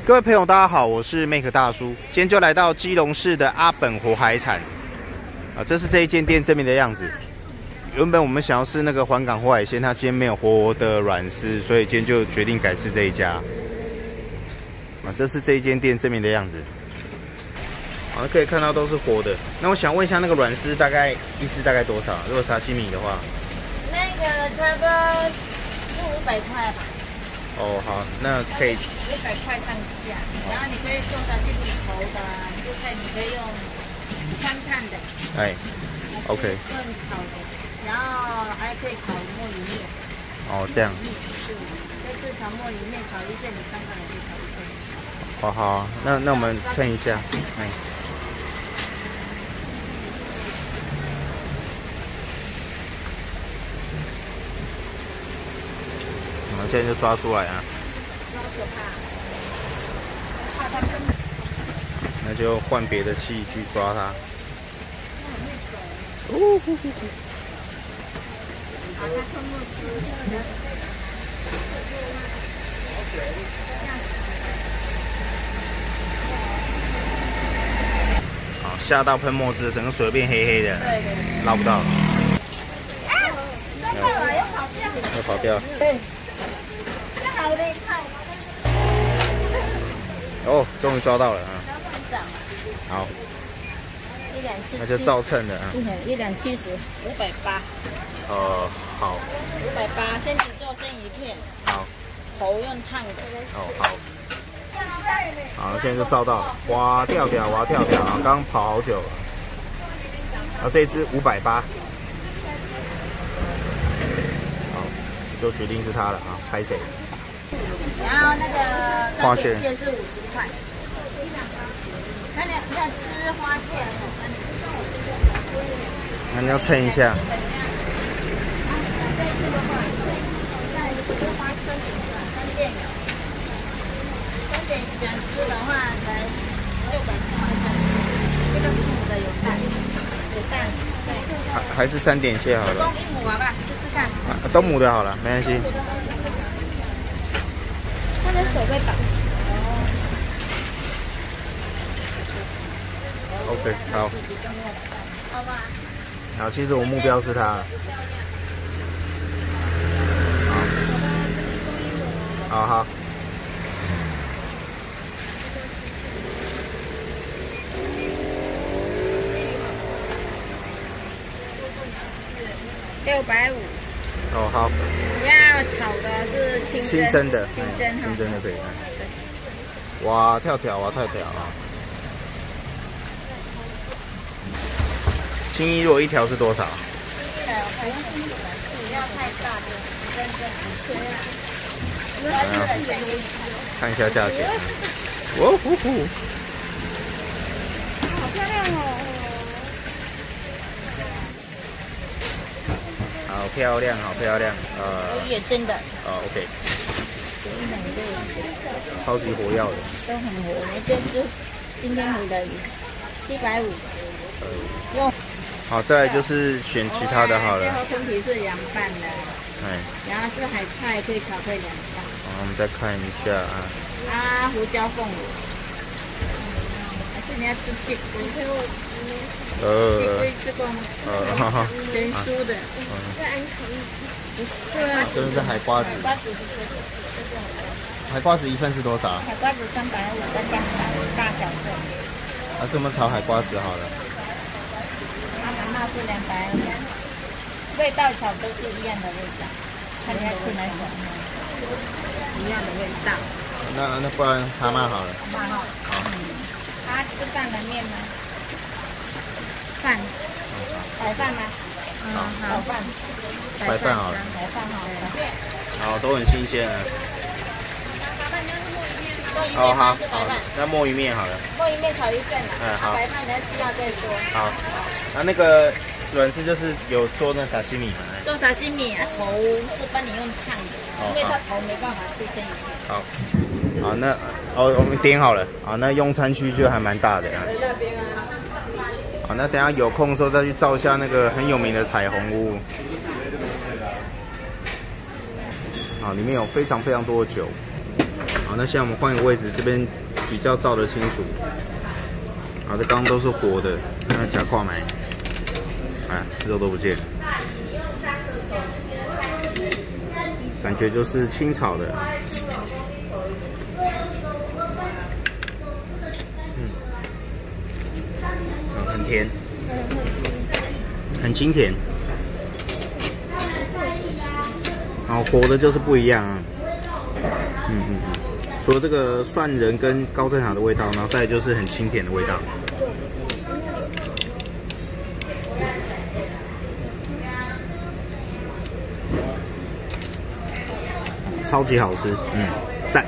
各位朋友，大家好，我是 Make 大叔，今天就来到基隆市的阿本活海产啊，这是这一间店正面的样子。原本我们想要吃那个环港活海鲜，它今天没有活的软丝，所以今天就决定改吃这一家。啊，这是这一间店正面的样子。啊，可以看到都是活的。那我想问一下，那个软丝大概一只大概多少？如果沙西米的话， 那个差不多400-500块吧。哦， 好，那可以 500块上下。然后你可以做沙西米头的，就看你可以用川烫的。 哎 ，OK。 用炒的，然后还可以炒墨鱼面。 哦，这样。 在这炒墨鱼面炒一片，你3块也可以炒一片。 好好，那我们称一下，哎。我们现在就抓出来啊！那就换别的器具抓它。哦呼呼呼！好，下到喷墨汁，整个水变黑黑的，对，捞不到了。要跑掉。对。哦，终于抓到了啊！好，那就照称的啊。 1两70，580。 好。 580，先只做生鱼片。 好。 头用烫的。 哦，好。好，现在就照到了。哇跳跳，哇跳跳啊！刚跑好久了。然后这一只580。好，就决定是它了啊！拍谁？ 然后那个三点蟹是50块。那你要吃花蟹？ 那你要称一下。3点想吃的话才600块。这个是母的，有蛋。有蛋。对。还是3点蟹好了。公一母好吧，试试看。都母的好了，没关系。它的手被绑起。OK， 好。好吧。好，其实我目标是它。好。650。哦，好。要炒的是清蒸的，清蒸的可以。对。哇跳跳啊！青衣如果一条是多少？不要太大的，看一下价钱。哦呼呼！好漂亮哦！好漂亮。野生的。OK。超级活跃的。都很活，这只今天活的750。用。好，再来就是选其他的好了。最后春皮是凉拌的。然后是海菜，可以炒配凉拌。好，我们再看一下啊。胡椒凤梨。还是你要吃气龟？你陪我吃。气龟吃过吗？咸酥的。是安可意。对啊。这是海瓜子。海瓜子一份是多少？海瓜子350到300，大小份。还是我们炒海瓜子好了。那是220，味道炒都是一样的味道，看你要吃哪种，一样的味道。那不然蛤蟆好了。蛤蟆好。他吃饭的面吗？饭。白饭吗？好饭。白饭好了。白饭好了。好，都很新鲜啊。好，那墨鱼面好了。墨鱼面炒一份了。好。白饭你要需要再说。好。那个软丝就是有做那沙西米嘛？做沙西米啊，头是帮你用烫的，因为它头没办法吃生鱼片。好，那我们点好了。好，那用餐区就还蛮大的。好，那等一下有空的时候再去照一下那个很有名的彩虹屋。啊，里面有非常多的酒。啊， 好，那现在我们换一个位置，这边比较照得清楚。好，这刚刚都是活的，那假胯买，哎，肉都不见，感觉就是清炒的。很甜，很清甜。然后活的就是不一样啊。除了这个蒜仁跟高正茶的味道，然后再来就是很清甜的味道。超级好吃，赞。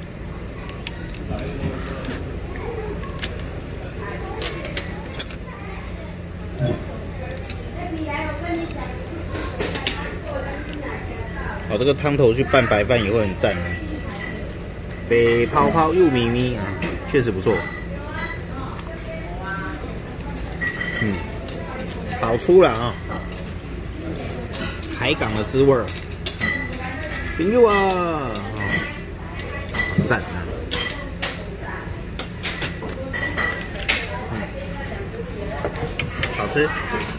好，这个汤头去拌白饭也会很赞。北泡泡又咪咪啊，确实不错。跑出了啊，海港的滋味儿。朋友啊，赞啊！好吃，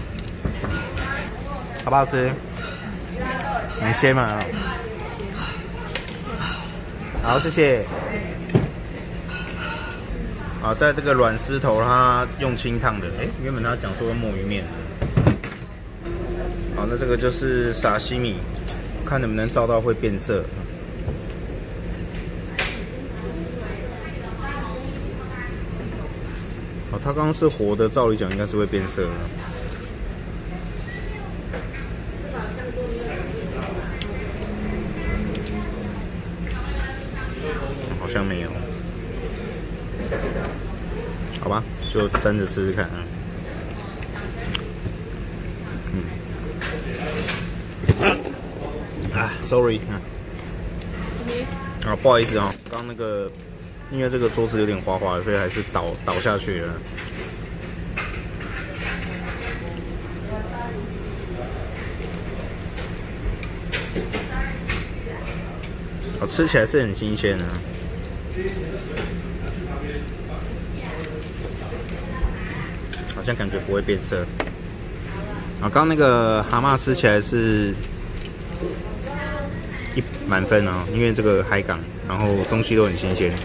好不好吃？很鲜嘛。好，谢谢。好，在这个软狮头，它用清烫的。原本他讲说墨鱼面。好，那这个就是沙西米。看能不能照到会变色。好，它刚刚是活的，照理讲应该是会变色的。好像没有。好吧，就沾着吃吃看啊。sorry 不好意思啊，刚那个因为这个桌子有点滑滑的，所以还是倒下去了。好，吃起来是很新鲜的。好像感觉不会变色。刚刚那个蛤蟆吃起来是满分啊，因为这个海港，然后东西都很新鲜。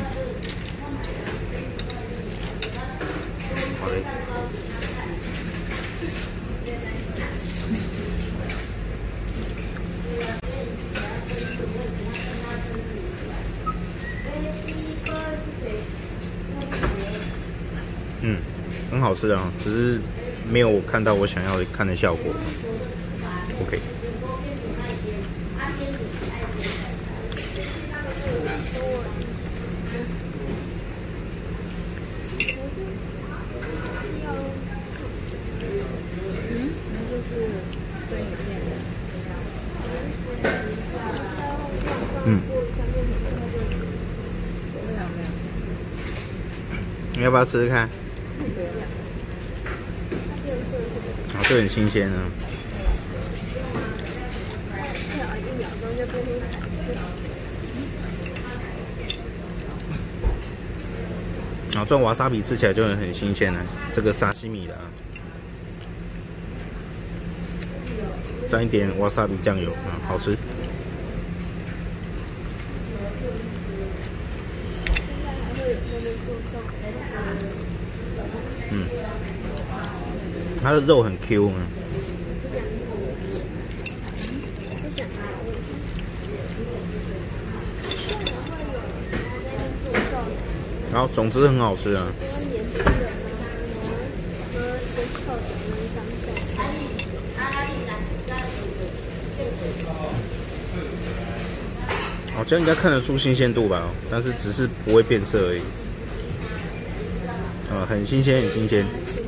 好嘞。很好吃啊，只是没有看到我想要看的效果。OK。你要不要试试看？这很新鲜啊！这种瓦萨比吃起来就很新鲜了，这个沙西米的啊，沾一点瓦萨比酱油啊，好吃。它的肉很 Q 啊。然后总之很好吃啊。这样应该看得出新鲜度吧，但是只是不会变色而已。很新鲜，很新鲜。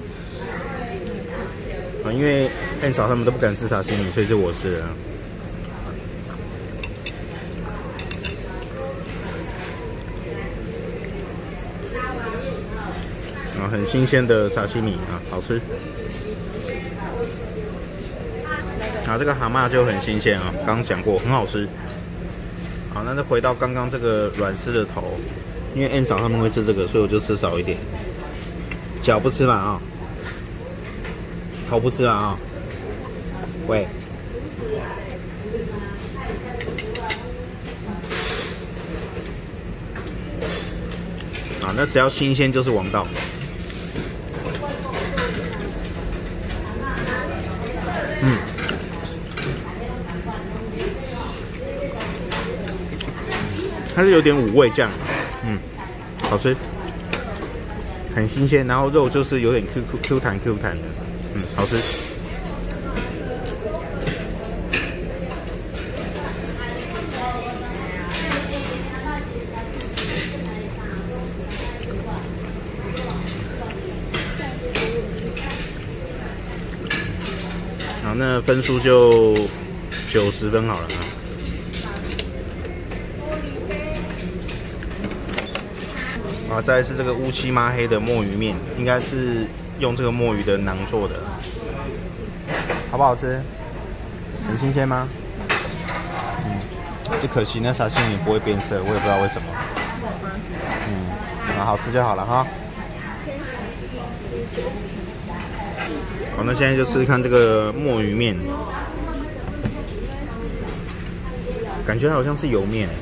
因为很少他们都不敢吃沙西米，所以就我吃了。很新鲜的沙西米啊，好吃。这个蛤蟆就很新鲜啊，刚刚讲过，很好吃。 好，那就回到刚刚这个软丝的头，因为 M 嫂他们会吃这个，所以我就吃少一点。脚不吃嘛啊、头不吃嘛啊、喂。啊，那只要新鲜就是王道。它是有点五味酱，好吃，很新鲜，然后肉就是有点 Q 弹的，好吃。好，那分数就90分好了啊。啊，再来是这个乌漆嘛黑的墨鱼面，应该是用这个墨鱼的囊做的，好不好吃？很新鲜吗？只可惜那沙西米不会变色，我也不知道为什么。好吃就好了哈。好，那现在就试试看这个墨鱼面，感觉好像是油面。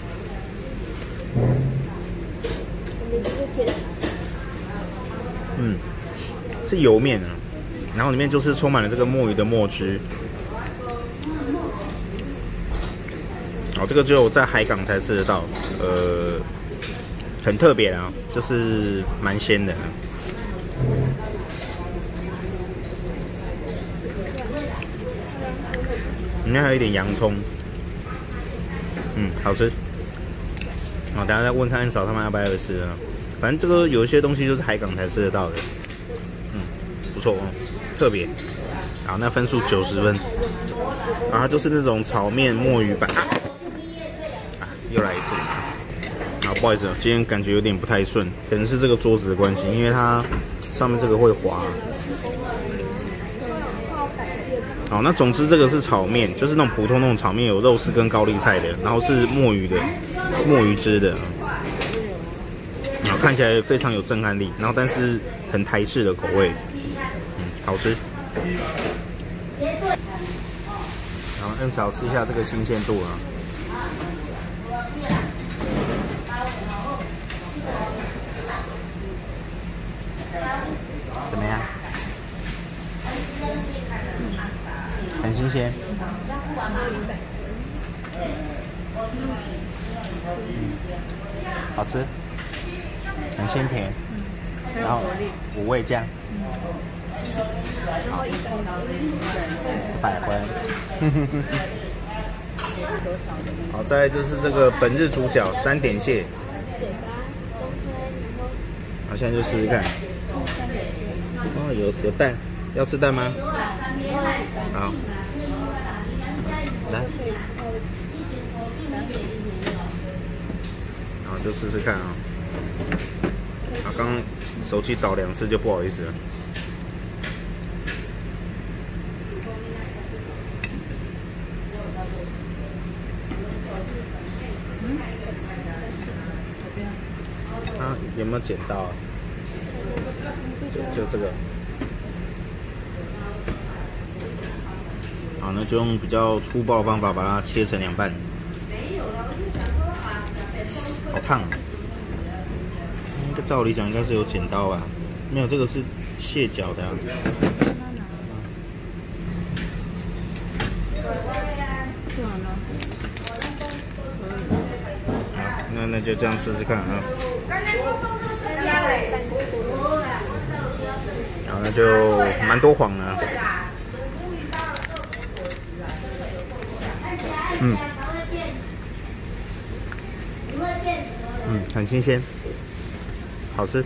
是油面啊，然后里面就是充满了这个墨鱼的墨汁。哦，这个只有在海港才吃得到，很特别啊，就是蛮鲜的。里面还有一点洋葱，好吃。哦，等下再问看安嫂他们要不要吃啊？反正这个有一些东西就是海港才吃得到的。不错哦，特别。好，那分数90分。它就是那种炒面墨鱼版又来一次。啊，不好意思，今天感觉有点不太顺，可能是这个桌子的关系，因为它上面这个会滑。好，那总之这个是炒面，就是那种普通那种炒面，有肉丝跟高丽菜的，然后是墨鱼的，墨鱼汁的。看起来非常有震撼力，然后但是很台式的口味。好吃。然后N嫂吃一下这个新鲜度啊。怎么样？很新鲜。好吃。很鲜甜。然后五味酱。好，100分。好，再来就是这个本日主角3点蟹。好，现在就试试看。哦，有蛋，要吃蛋吗？好，来，好，就试试看啊。刚刚手机倒2次就不好意思了。有没有剪到啊？就这个。好，那就用比较粗暴的方法把它切成2半。好烫啊！这照理讲应该是有剪刀吧？没有，这个是蟹脚的啊。好，那就这样试试看啊。然后那就蛮多黄的啊。很新鲜，好吃。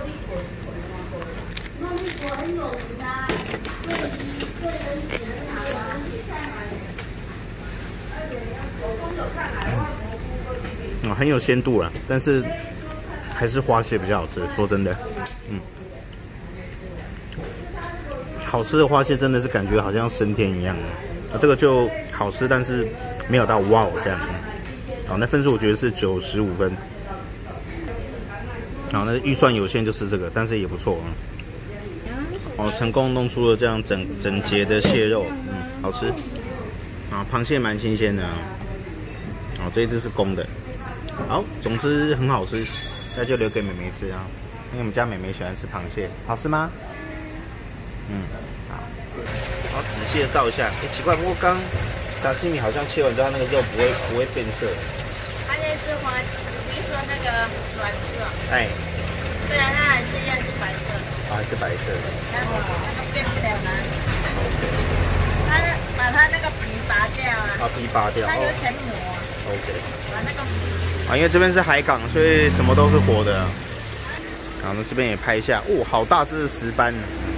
很有鲜度啦，但是还是花蟹比较好吃。说真的，好吃的花蟹真的是感觉好像升天一样的。这个就好吃，但是没有到哇哦这样。 好，那分数我觉得是95分。好，那预算有限就吃这个，但是也不错啊。哦，成功弄出了这样整洁的蟹肉，好吃。啊，螃蟹蛮新鲜的啊。哦，这一只是公的。好，总之很好吃，那就留给妹妹吃啊，因为我们家妹妹喜欢吃螃蟹，好吃吗？好。好，仔细的照一下。奇怪，不过刚沙西米好像切完之后，那个肉不会变色。 它那是花，你说那个软色。 哎。 对啊，它还是一样是白色。 还是白色的。 那个变不了吗？它把它那个皮拔掉啊。 皮拔掉。它有层膜。 OK。 把那个。 因为这边是海港，所以什么都是活的。好，那这边也拍一下。哦，好大只的石斑。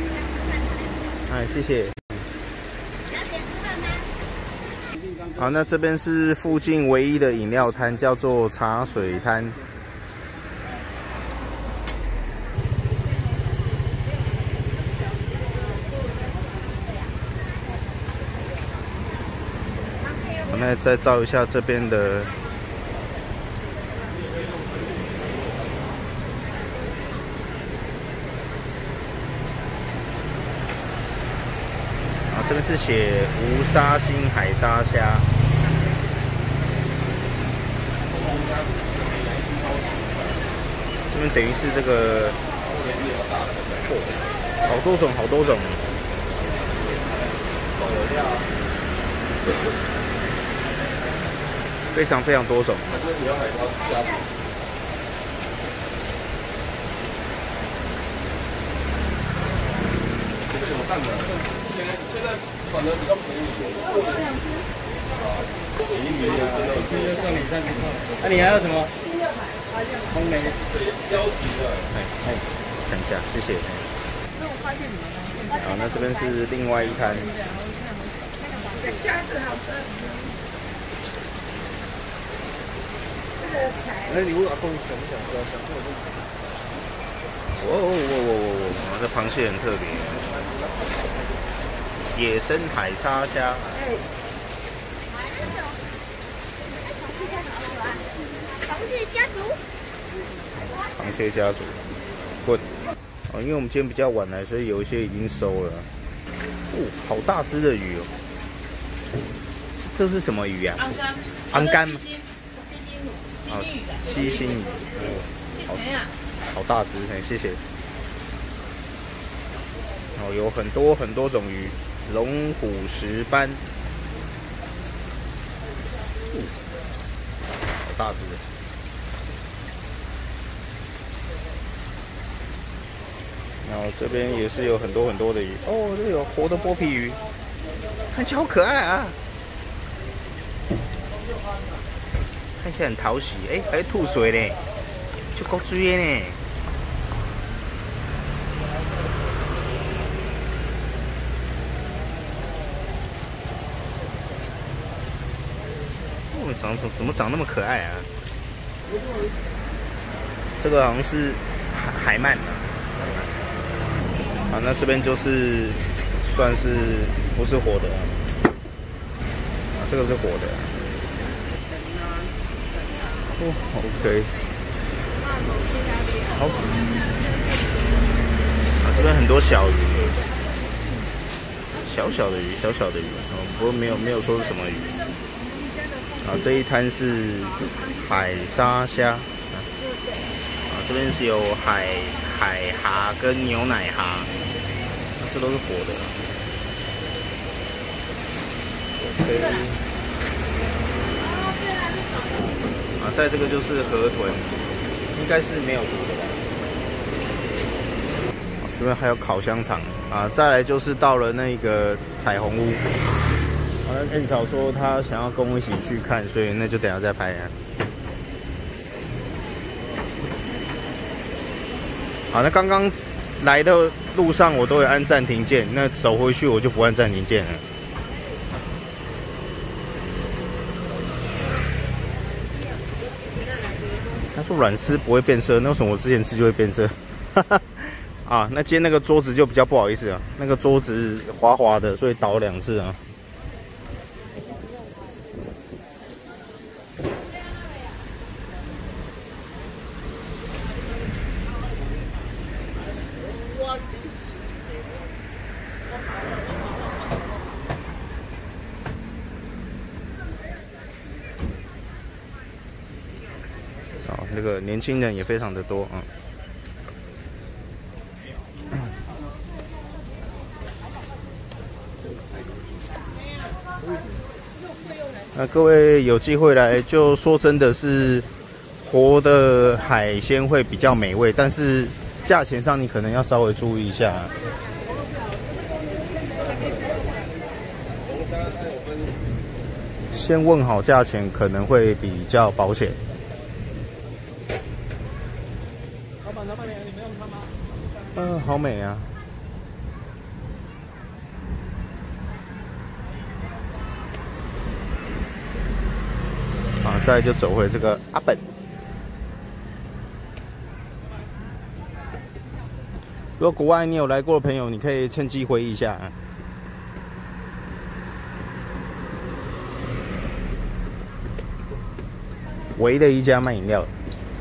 谢谢。好，那这边是附近唯一的饮料摊，叫做茶水摊。我们再照一下这边的。这边是写无沙金海沙虾，这边等于是这个，好多种，非常多种。 现在反而比较便宜。 那你还有什么？红梅。 看一下，谢谢。好，那这边是另外一摊。 那你问阿公想不想喝？想喝这螃蟹很特别。野生海沙虾。螃蟹家族。滚！因为我们今天比较晚来，所以有一些已经收了。好大只的鱼哦！这是什么鱼啊？昂干吗？七星鱼。好大只，谢谢。有很多种鱼。龙虎石斑，好大只的。然后这边也是有很多的鱼。这有活的剥皮鱼，看起来好可爱啊！看起来很讨喜，还吐水呢，就够追呢。怎么长那么可爱啊？这个好像是海鳗啊。那这边就是算是不是活的这个是活的。OK。好。这边很多小鱼，小小的鱼，不过没有说是什么鱼。这一摊是海沙虾，这边是有海蛤跟牛奶蛤，这都是活的。OK。再这个就是河豚，应该是没有毒的吧。这边还有烤香肠再来就是到了那个彩虹屋。燕草说他想要跟我一起去看，所以那就等一下再拍好，那刚刚来的路上我都有按暂停键，那走回去我就不按暂停键了。他说软丝不会变色，那为什么我之前吃就会变色？那今天那个桌子就比较不好意思啊，那个桌子滑滑的，所以倒2次啊。 这个年轻人也非常的多啊。那各位有机会来，就说真的是活的海鲜会比较美味，但是价钱上你可能要稍微注意一下。先问好价钱可能会比较保险。老板，你没用它吗？好美啊！再来就走回这个阿本。如果国外你有来过的朋友，你可以趁机回忆一下啊。唯一的一家卖饮料。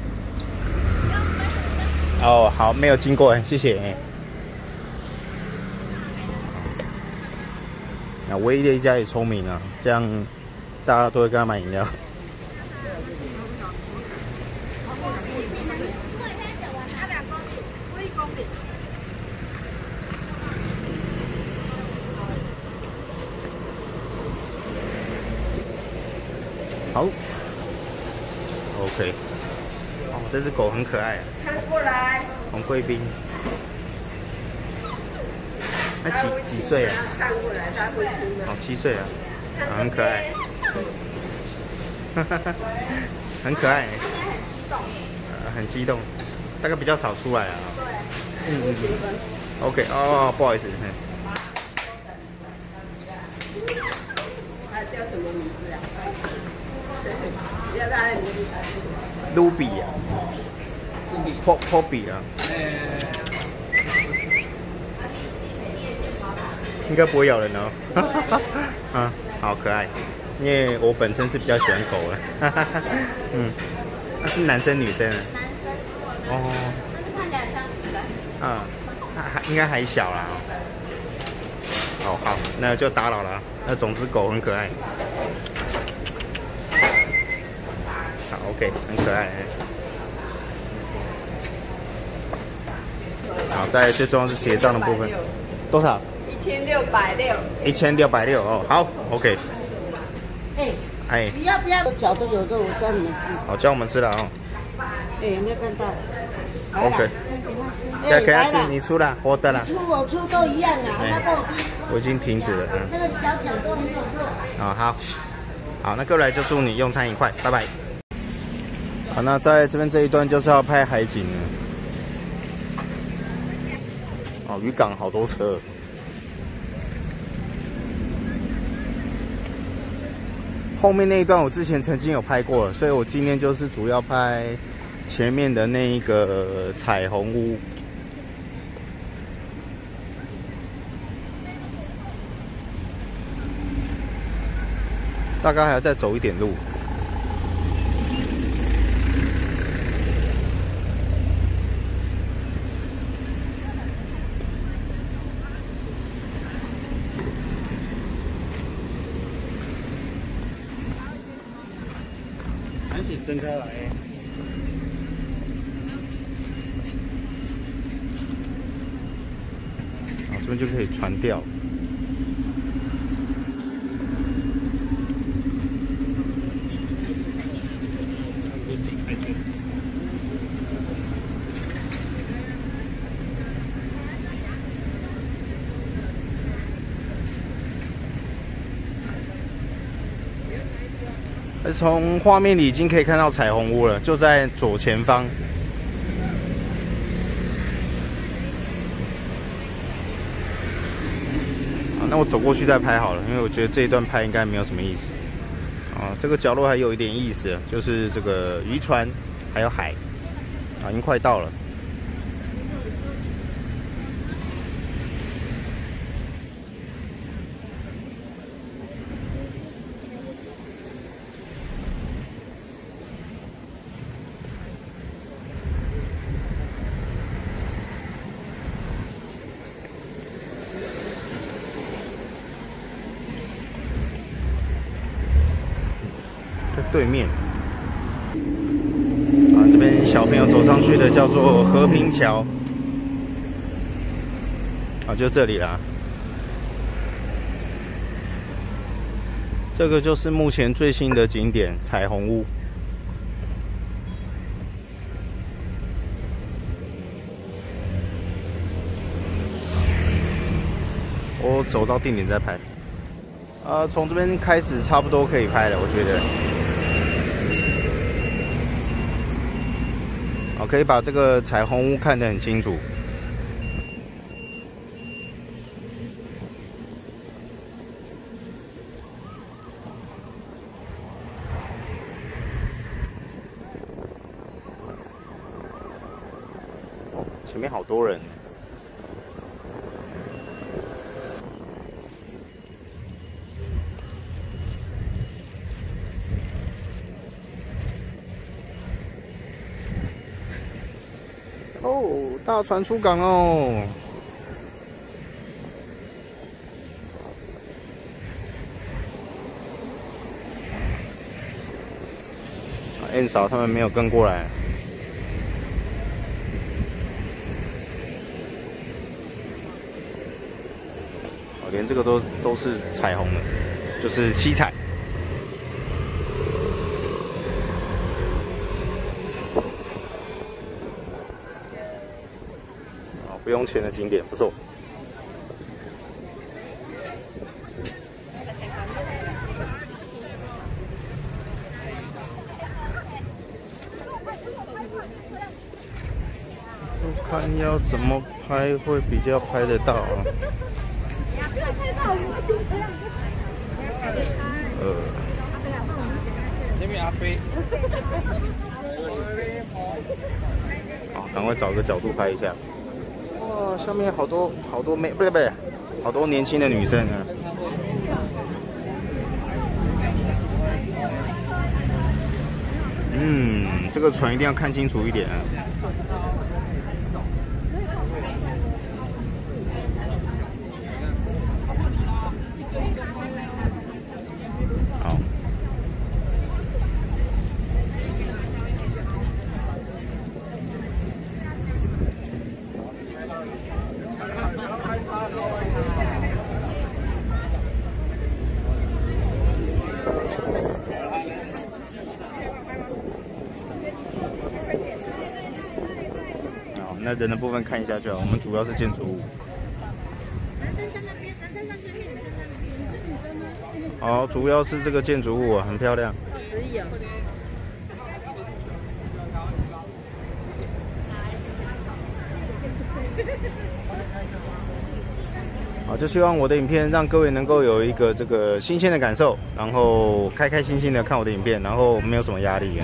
哦，好，没有经过，谢谢。那唯一的一家也聪明啊，这样大家都会跟他买饮料。好 ，OK。哦，这只狗很可爱啊。 看过来。 红贵宾。那几岁啊？ 看过来，它会听的。 哦，7岁啊，很可爱。很可爱。很激动。大概比较少出来啊。对。OK， 哦，不好意思。 它叫什么名字啊？叫它的名字。 Ruby 啊 ，Poppy 啊。应该不会咬人哦。嗯，好可爱。因为我本身是比较喜欢狗的。嗯，那是男生女生？男生。哦。但是看起来很像女生。嗯，还应该还小啦。哦，好，那就打扰了。那总之狗很可爱。好 ，OK， 很可爱。好，在最重要是结账的部分，多少 ？1660。 1660哦，好 ，OK。 哎，不要，脚都有肉，我教你们吃。 好，教我们吃了哦。 有没有看到 ？OK。再给他吃，你出了，我的了。 我出都一样啊，那个我已经停止了， 那个小脚都没有肉。 好，好，那各位来就祝你用餐愉快，拜拜。好，那在这边这一段就是要拍海景了。哦，渔港好多车。后面那一段我之前曾经有拍过了，所以我今天就是主要拍前面的那一个彩虹屋。大概还要再走一点路。赶紧睁开来。好，这边就可以船钓。从画面里已经可以看到彩虹屋了，就在左前方。好，那我走过去再拍好了，因为我觉得这一段拍应该没有什么意思。啊，这个角落还有一点意思，就是这个渔船还有海，啊，已经快到了。对面， 啊，这边小朋友走上去的叫做和平桥，啊，就这里啦。这个就是目前最新的景点彩虹屋。我走到定点再拍。从这边开始差不多可以拍了，我觉得。好，可以把这个彩虹屋看得很清楚。哦，前面好多人。哦，大船出港哦！N 嫂他们没有跟过来。哦，连这个都是彩虹的，就是七彩。不用钱的景点不错。我看要怎么拍会比较拍得到啊？ 这边阿飞。 好，赶快找个角度拍一下。哇，下面好多妹，不是，好多年轻的女生啊。这个船一定要看清楚一点啊。好。那人的部分看一下就好，我们主要是建筑物。好，主要是这个建筑物啊，很漂亮。好，就希望我的影片让各位能够有一个这个新鲜的感受，然后开开心心的看我的影片，然后没有什么压力。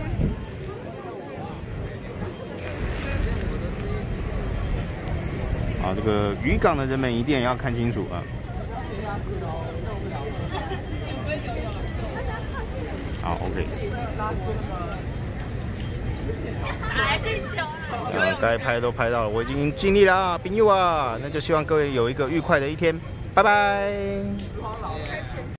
啊，这个渔港的人们一定要看清楚啊！好 ，OK。该拍都拍到了，我已经尽力了啊，朋友啊！那就希望各位有一个愉快的一天，拜拜。